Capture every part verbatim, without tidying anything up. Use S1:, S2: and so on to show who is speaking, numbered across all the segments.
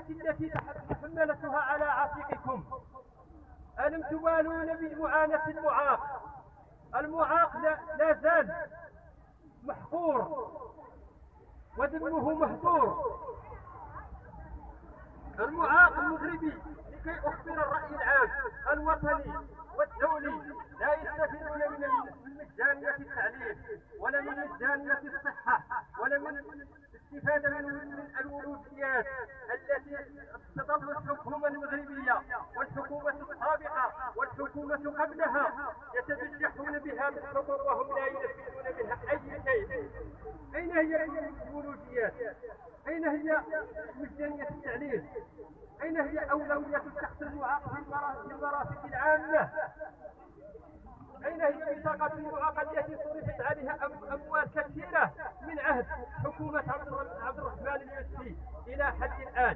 S1: التي تحملتها على عاتقكم. ألم تبالون بمعاناة المعاق؟ المعاق لا, لا زال محقور ودمه مهدور. المعاق المغربي لكي أخبر الرأي العام الوطني والدولي لا يستفيدون من مجانية التعليم ولا من مجانية الصحة ولا من الاستفادة من الولوجيات التي تظل الحكومة المغربية والحكومة السابقة والحكومة قبلها يتبجحون بها بالخطر وهم لا ينفذون منها أي شيء. أين هي الولوجيات؟ أين هي مجانية التعليم؟ أين هي أولوية الشخص المعاق في المرافق العامة؟ أين هي بطاقة المعاق التي صرفت عليها أموال كثيرة من عهد حكومة عبد الرحمن اليوسفي إلى حد الآن؟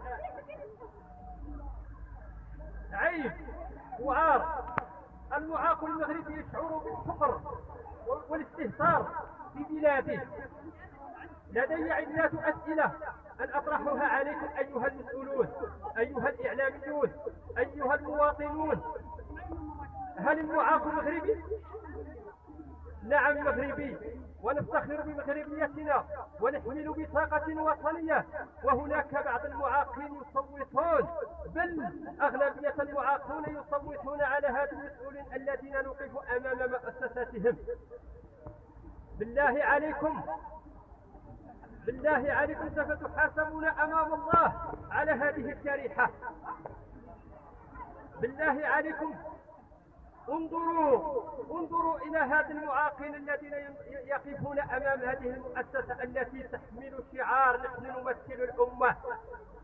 S1: عيب وعار. المعاق المغربي يشعر بالفقر والاستهتار في بلاده. لدي عدة أسئلة أن أطرحها عليكم أيها المسؤولون، أيها الإعلاميون، أيها المواطنون. هل المعاق مغربي؟ نعم مغربي، ونفتخر بمغربيتنا ونحمل بطاقة وطنية. وهناك بعض المعاقين يصوتون، بل أغلبية المعاقون يصوتون على هذه المسؤولين الذين نقف أمام مؤسساتهم. بالله عليكم بالله عليكم سوف تحاسبون أمام الله على هذه الجريحة. بالله عليكم انظروا انظروا إلى هذه المعاقين الذين يقفون أمام هذه المؤسسة التي تحمل شعار نحن نمثل الأمة.